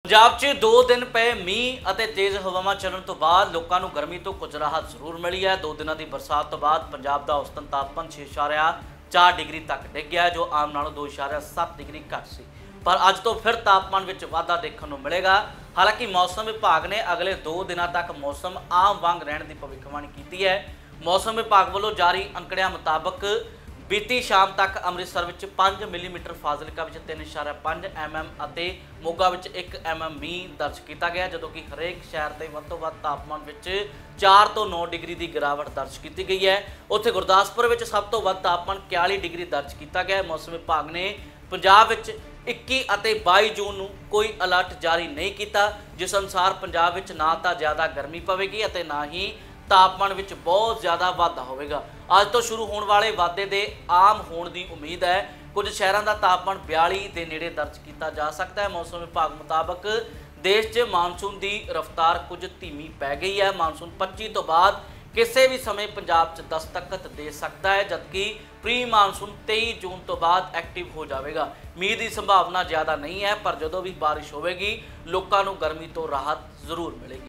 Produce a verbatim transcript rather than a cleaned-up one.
पंजाब 'ਚ दो दिन पे मीह ਅਤੇ तेज़ हवावां ਚੱਲਣ ਤੋਂ ਬਾਅਦ ਲੋਕਾਂ ਨੂੰ ਗਰਮੀ ਤੋਂ ਕੁਝ ਰਾਹਤ ਜ਼ਰੂਰ ਮਿਲੀ ਹੈ। ਦੋ ਦਿਨਾਂ ਦੀ ਬਰਸਾਤ ਤੋਂ ਬਾਅਦ ਪੰਜਾਬ ਦਾ ਔਸਤਨ ਤਾਪਮਾਨ ਛੇ ਇਸ਼ਾਰਿਆ ਚਾਰ ਡਿਗਰੀ तक डिग गया जो आम नालों दो इशारिया सत्त डिग्री घट सी। पर अज तो फिर तापमान में वाधा देखने को मिलेगा। हालांकि मौसम विभाग ने अगले दो दिनों तक मौसम आम वांग रहने की भविष्यवाणी की है। मौसम विभाग वालों जारी अंकड़ियां मुताबक बीती शाम तक अमृतसर में पाँच मिलीमीटर, फाजिलका में तीन इशारा पाँच एम एम और मोगा में एक एम एम मीह दर्ज किया गया, जो कि हरेक शहर के वध तो वध तापमान में चार तो नौ डिग्री की गिरावट दर्ज की गई है। उत्थे गुरदासपुर में सब तो वध तापमान इकतालीस डिग्री दर्ज किया गया। मौसम विभाग ने पंजाब में इक्की और बाई जून को कोई अलर्ट जारी नहीं किया, जिस अनुसार पंजाब में ना तो ज़्यादा गर्मी पवेगी और ना ही तापमान में बहुत ज़्यादा वाधा होगा। अज तो शुरू होने वाले वाधे के आम होने की उम्मीद है। कुछ शहरों का तापमान बयाली के नेड़े दर्ज किया जा सकता है। मौसम विभाग मुताबक देश च मानसून की रफ्तार कुछ धीमी पै गई है। मानसून पच्चीस तो बाद किसी भी समय पंजाब च दस्तखत दे सकता है, जबकि प्री मानसून तेईस जून तो बाद एक्टिव हो जाएगा। मीह की संभावना ज़्यादा नहीं है, पर जो भी बारिश होगी लोगों को गर्मी तो राहत जरूर मिलेगी।